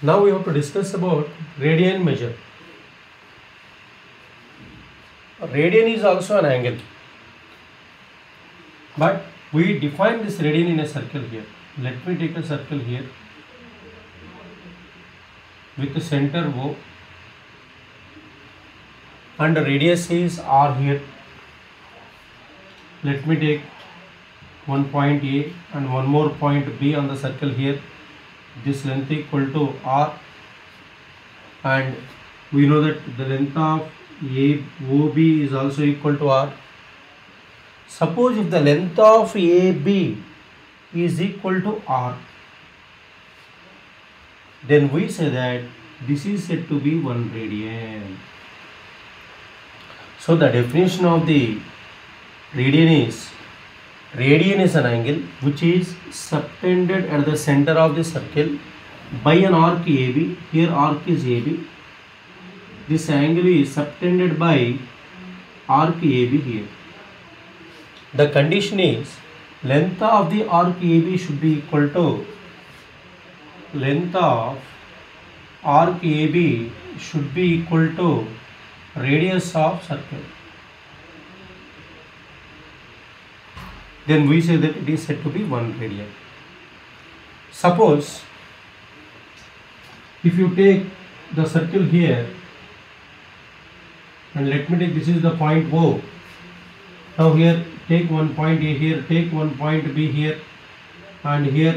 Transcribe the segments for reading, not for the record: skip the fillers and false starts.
Now we have to discuss about radian measure. Radian is also an angle, but we define this radian in a circle here. Let me take a circle here with the center O, and the radius is R here. Let me take one point A and one more point B on the circle here. This length equal to R, and we know that the length of OB is also equal to R. Suppose if the length of AB is equal to R, then we say that this is said to be 1 radian. So the definition of the radian is an angle which is subtended at the center of the circle by an arc AB. Here arc is AB. This angle is subtended by arc AB here. The condition is length of the arc AB should be equal to length of arc AB should be equal to radius of circle. Then we say that it is said to be 1 radian. Suppose if you take the circle here, and let me take, this is the point O. Now here take one point A here, take one point B here, and here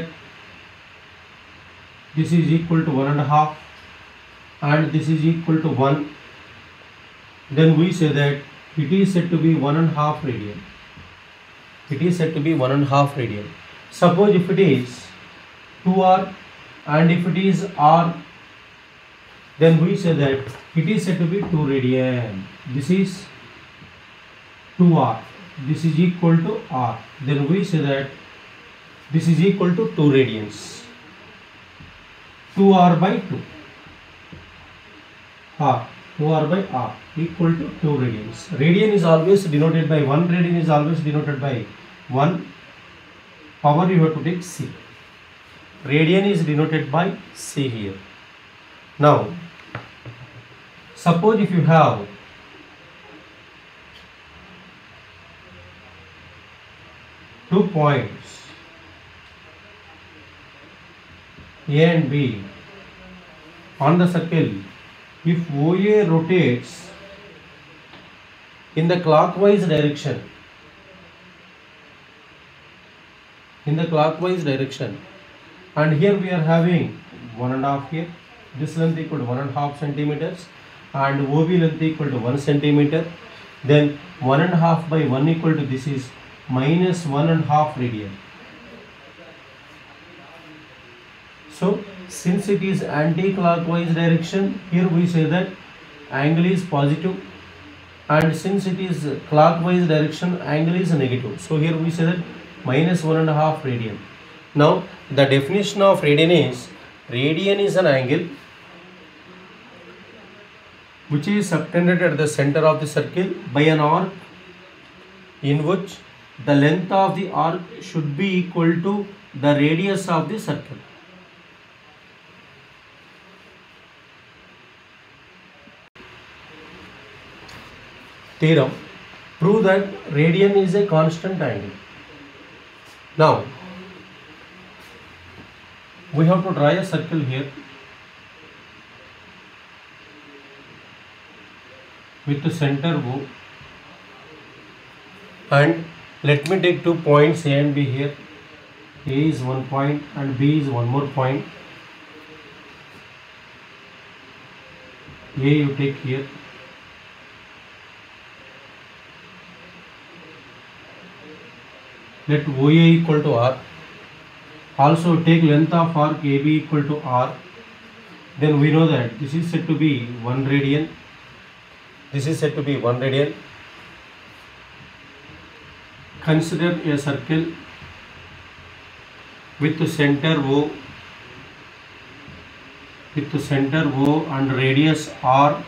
this is equal to 1.5 and this is equal to 1. Then we say that it is said to be 1.5 radian. It is said to be 1.5 radian. Suppose if it is 2R and if it is R, then we say that it is said to be 2 radian. This is 2R. This is equal to R. Then we say that this is equal to 2 radians. 2R by 2. R. 2R by R equal to 2 radians. Radian is always denoted by 1. Radian is always denoted by 1. Power you have to take C. Radian is denoted by C here. Now, suppose if you have two points A and B on the circle, if OA rotates in the clockwise direction, and here we are having 1.5 here, this length equal to 1.5 centimeters and OB length equal to 1 centimeter, then 1.5 by 1 equal to, this is minus 1.5 radian. So since it is anti-clockwise direction, here we say that angle is positive, and since it is clockwise direction, angle is negative. So here we say that minus 1.5 radian. Now the definition of radian is an angle which is subtended at the center of the circle by an arc in which the length of the arc should be equal to the radius of the circle. Theorem: prove that radian is a constant angle. Now we have to draw a circle here with the center O, and let me take 2 points A and B here. A is one point and B is one more point. A you take here, let OA equal to R. Also take length of arc AB equal to R. Then we know that this is said to be 1 radian. This is said to be 1 radian. Consider a circle with the center O, and radius R,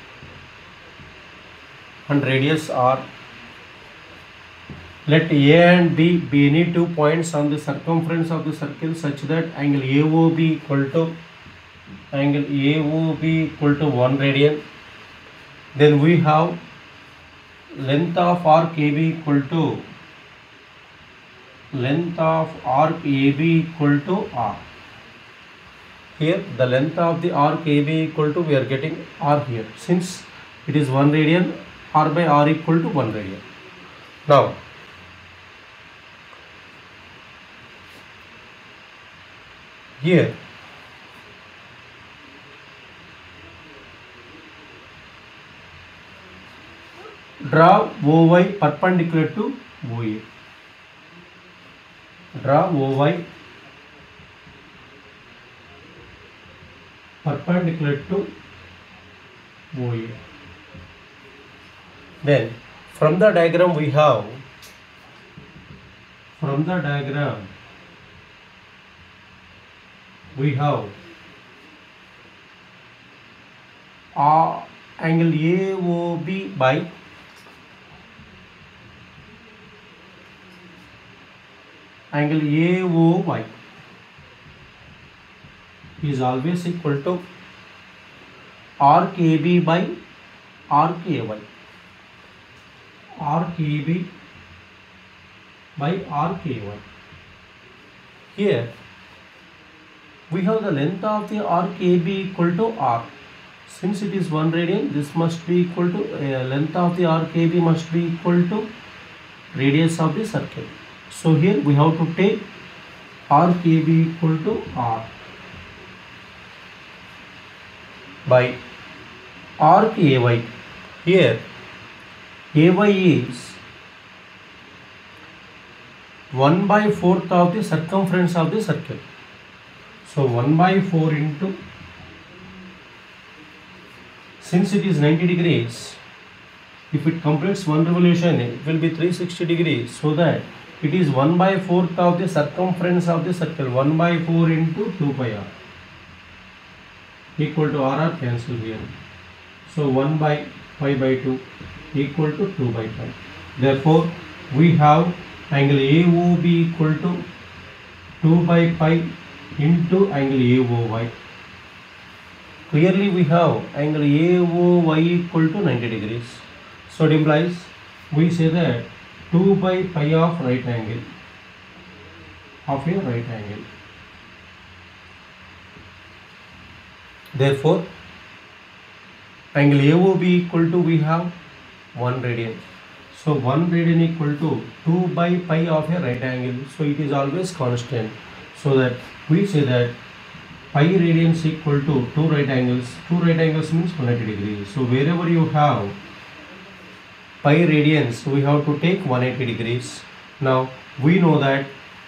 Let A and B be any 2 points on the circumference of the circle such that angle AOB equal to angle AOB equal to 1 radian. Then we have length of arc AB equal to R. Here the length of the arc AB equal to, we are getting R here. Since it is 1 radian, R by R equal to 1 radian. Now here draw OY perpendicular to OA. Draw OY perpendicular to OA. Then from the diagram we have, angle AOB by angle AOY is always equal to arc AB by arc AY. Arc AB by arc AY. Here we have the length of the arc AB equal to R. Since it is 1 radian, this must be equal to length of the arc AB must be equal to radius of the circle. So here we have to take arc AB equal to R by arc AY. Here AY is 1/4 of the circumference of the circle. So 1/4 into, since it is 90 degrees, if it completes one revolution, it will be 360 degrees. So that it is 1/4 of the circumference of the circle. 1/4 into 2 pi r equal to r cancel here. So 1 by pi by 2 equal to 2 by pi. Therefore, we have angle AOB equal to 2 by pi into angle AOY. Clearly we have angle AOY equal to 90 degrees. So it implies, we say that 2 by pi of a right angle. Therefore, angle AOB equal to, we have 1 radian. So 1 radian equal to 2 by pi of a right angle. So it is always constant. So that we say that pi radians equal to 2 right angles. 2 right angles means 180 degrees. So wherever you have pi radians, we have to take 180 degrees. Now we know that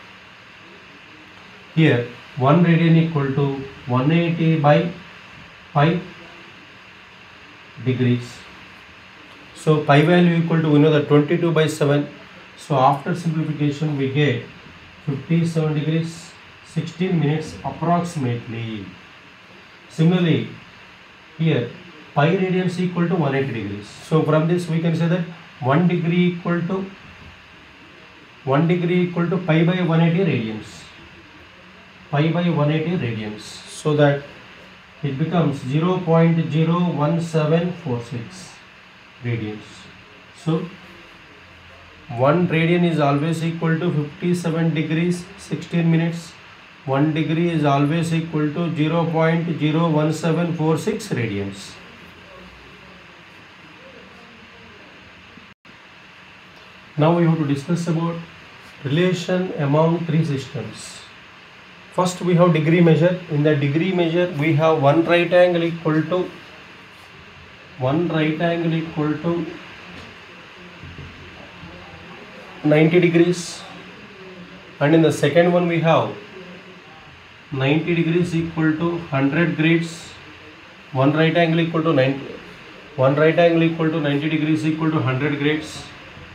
here 1 radian equal to 180 by pi degrees. So pi value equal to, we know that 22 by 7. So after simplification we get 57 degrees 16 minutes approximately. Similarly here pi radians equal to 180 degrees. So from this we can say that 1 degree equal to pi by 180 radians. Pi by 180 radians. So that it becomes 0.01746 radians. So 1 radian is always equal to 57 degrees 16 minutes. 1 degree is always equal to 0.01746 radians. Now we have to discuss about relation among three systems. First we have degree measure. In the degree measure we have one right angle equal to 90 degrees, and in the second one we have 90 degrees equal to 100 grades. One right angle equal to 90 degrees equal to 100 grades.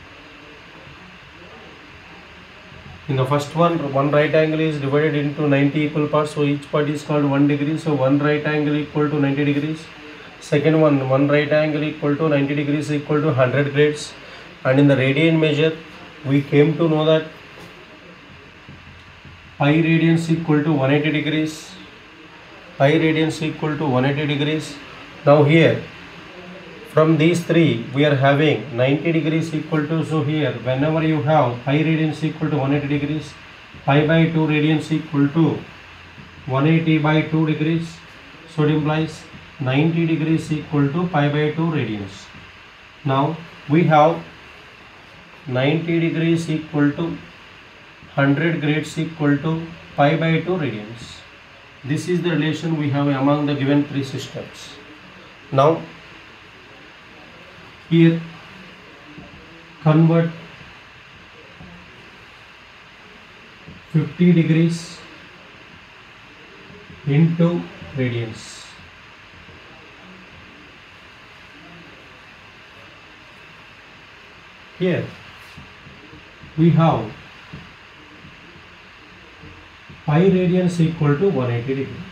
In the first one right angle is divided into 90 equal parts, so each part is called 1 degree. So one right angle equal to 90 degrees. Second one right angle equal to 90 degrees equal to 100 grades. And in the radian measure we came to know that pi radians equal to 180 degrees pi radians equal to 180 degrees. Now here from these three we are having 90 degrees equal to, so here whenever you have pi radians equal to 180 degrees, pi by 2 radians equal to 180 by 2 degrees, so it implies 90 degrees equal to pi by 2 radians. Now we have 90 degrees equal to 100 grades equal to pi by 2 radians. This is the relation we have among the given three systems. Now here convert 50 degrees into radians. Here we have pi radians equal to 180 degrees.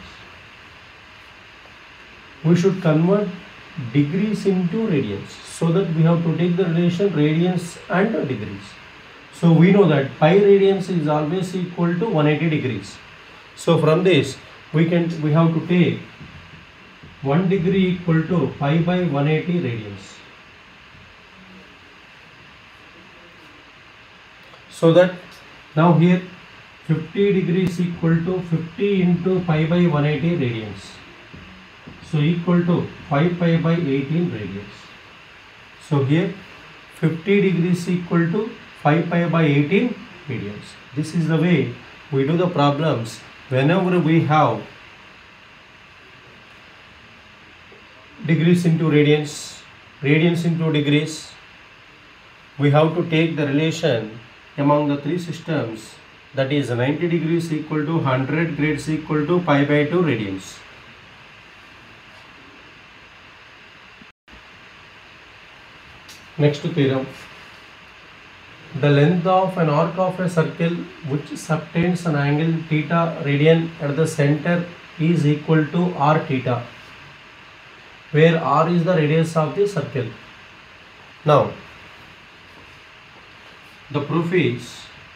We should convert degrees into radians, so that we have to take the relation radians and degrees. So we know that pi radians is always equal to 180 degrees. So from this we have to take 1 degree equal to pi by 180 radians. So that now here 50 degrees equal to 50 into pi by 180 radians. So equal to 5 pi by 18 radians. So here 50 degrees equal to 5 pi by 18 radians. This is the way we do the problems whenever we have degrees into radians, radians into degrees. We have to take the relation among the three systems, that is 90 degrees equal to 100 grades equal to pi by 2 radians. Next theorem. The length of an arc of a circle which subtends an angle theta radian at the center is equal to r theta, where r is the radius of the circle. Now the proof is,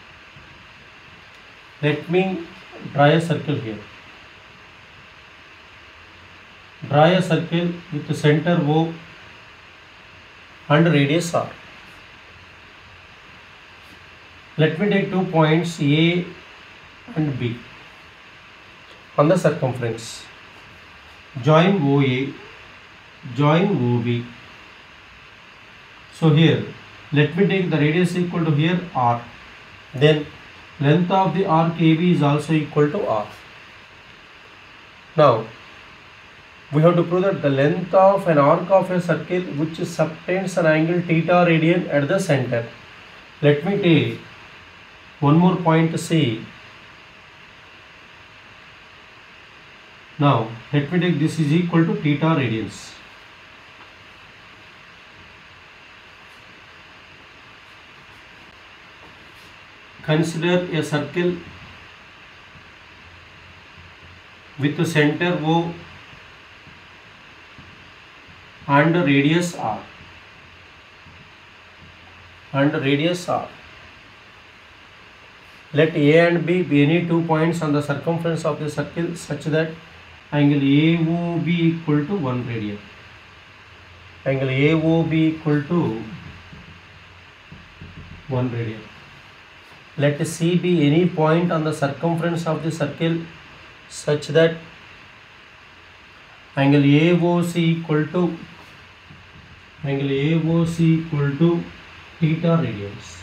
let me draw a circle here. Draw a circle with the center O and radius r. Let me take 2 points A and B on the circumference. Join OA, join OB. So here let me take the radius equal to here r. Then length of the arc AB is also equal to r. Now we have to prove that the length of an arc of a circle which subtends an angle theta radian at the center. Let me take one more point C. Now let me take this is equal to theta radians. Consider a circle with the center O and radius r. Let A and B be any 2 points on the circumference of the circle such that angle AOB equal to 1 radian. Angle AOB equal to 1 radian. Let C be any point on the circumference of the circle such that angle AOC equal to theta radians.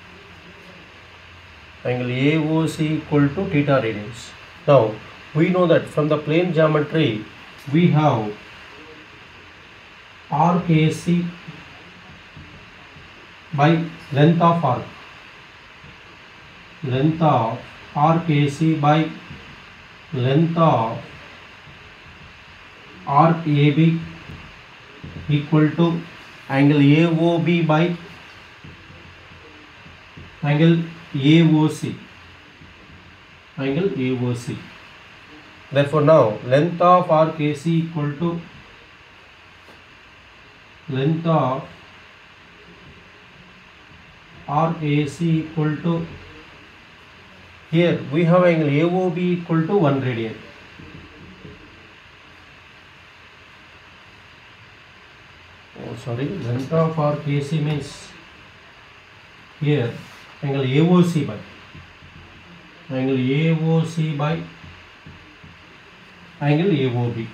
Angle AOC equal to theta radians. Now we know that from the plane geometry we have arc AC by length of arc. Length of arc AC by length of arc AB equal to angle AOB by angle AOC. Therefore now length of arc AC equal to length of arc AC equal to, here we have angle AOB equal to 1 radian. sorry, length of arc AC means here angle AOC by angle AOC by angle AOB.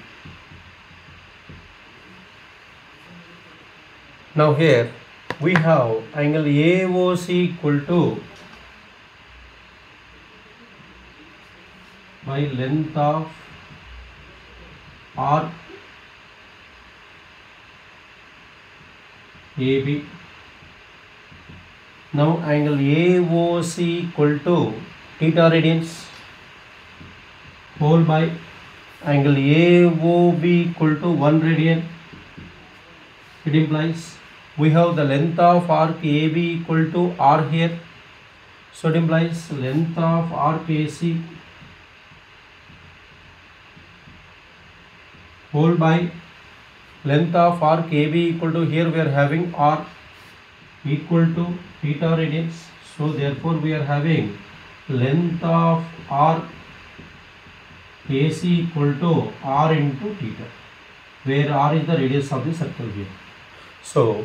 Now here we have angle AOC equal to by length of arc AB. Now angle AOC equal to theta radians whole by angle AOB equal to 1 radian. It implies we have the length of arc AB equal to R here. So it implies length of arc AC whole by length of arc AB equal to, here we are having R equal to theta radians. So therefore we are having length of arc AC equal to R into theta, where R is the radius of the circle here. So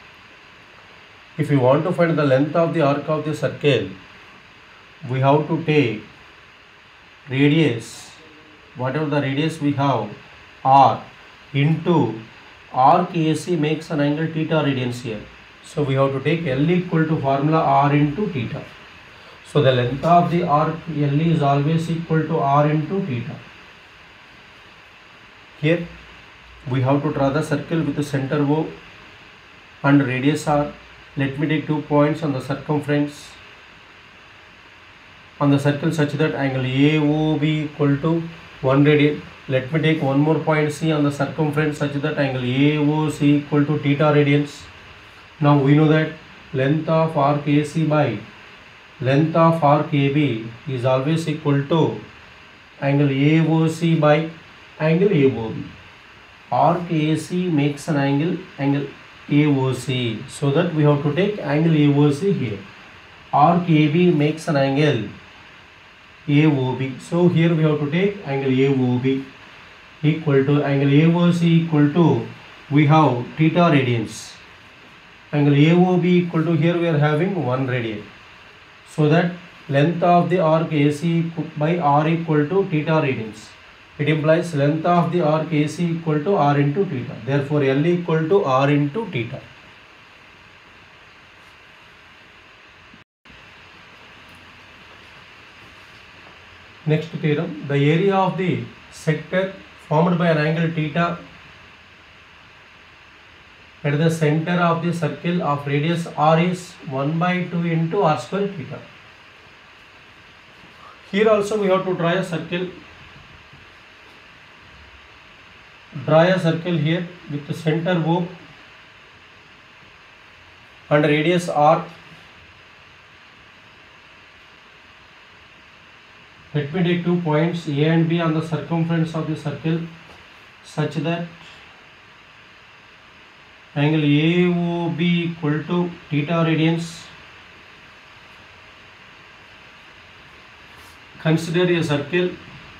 if you want to find the length of the arc of the circle, we have to take radius, whatever the radius we have, R into arc AC makes an angle theta radians here. So we have to take L equal to formula R into theta. So the length of the arc L is always equal to R into theta. Here we have to draw the circle with the center O and radius R. Let me take 2 points on the circumference on the circle such that angle AOB equal to 1 radian. Let me take one more point C on the circumference such that angle AOC equal to theta radians. Now we know that length of arc AC by length of arc AB is always equal to angle AOC by angle AOB. Arc AC makes an angle AOC, so that we have to take angle AOC here. Arc AB makes an angle AOB, so here we have to take angle AOB equal to angle AOC equal to, we have theta radians. Angle AOB equal to, here we are having 1 radian, so that length of the arc AC by R equal to theta radians. It implies length of the arc AC equal to R into theta. Therefore L equal to R into theta. Next theorem, the area of the sector formed by an angle theta at the center of the circle of radius R is 1 by 2 into R square theta. Here also we have to draw a circle. Draw a circle here with the center O and radius R. Let me take 2 points A and B on the circumference of the circle such that angle AOB equal to theta radians. Consider a circle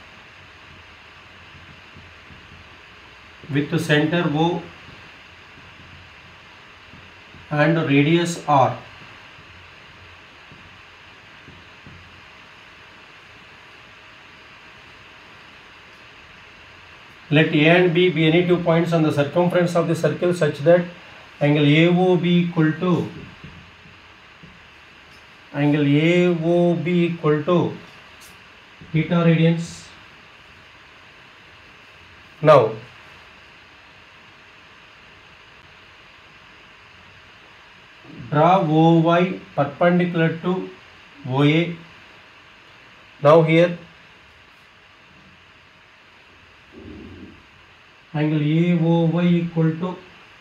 with the center O and radius R. Let A and B be any 2 points on the circumference of the circle such that angle AOB equal to theta radians. Now draw OY perpendicular to OA. Now here angle AOY equal to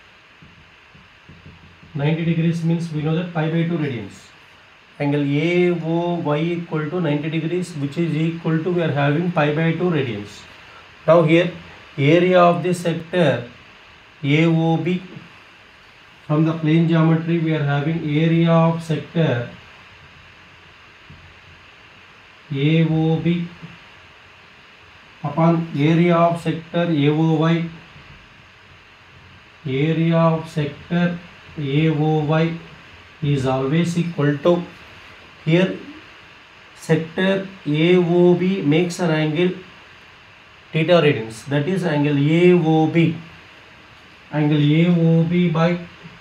90 degrees means we know that pi by 2 radians. Angle AOY equal to 90 degrees, which is equal to, we are having pi by 2 radians. Now here area of the sector AOB, from the plane geometry we are having area of sector AOB upon area of sector AOY area of sector AOY is always equal to, here sector AOB makes an angle theta radians, that is angle AOB. Angle AOB by,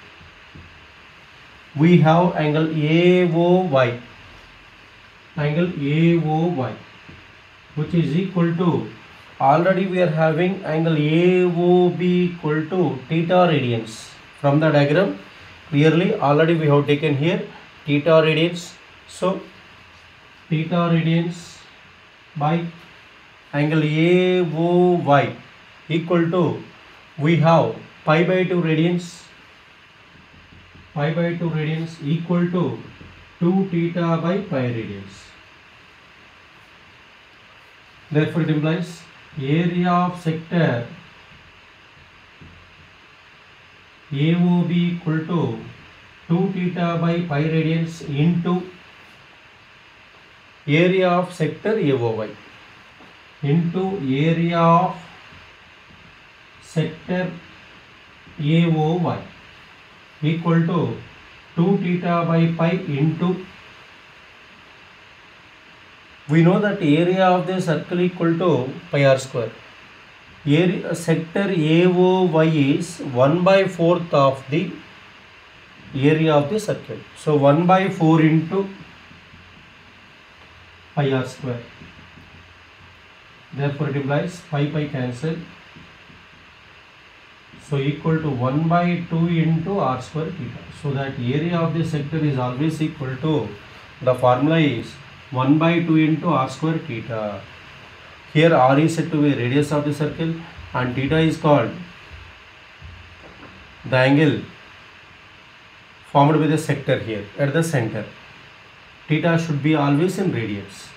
we have angle AOY, angle AOY, which is equal to, already we are having angle AOB equal to theta radians. From the diagram clearly already we have taken here theta radians. So theta radians by angle AOY equal to, we have pi by 2 radians, pi by 2 radians equal to 2 theta by pi radians. Therefore it implies area of sector AOB equal to 2 theta by pi radians into area of sector AOY into area of sector AOY equal to 2 theta by pi into, we know that area of the circle equal to pi r square. Area sector AOY is 1/4 of the area of the circle. So 1/4 into pi r square. Therefore it implies pi cancel. So equal to 1/2 into r square theta. So that area of the sector is always equal to, the formula is 1/2 into r square theta. Here r is said to be radius of the circle and theta is called the angle formed by the sector here at the center. Theta should be always in radians.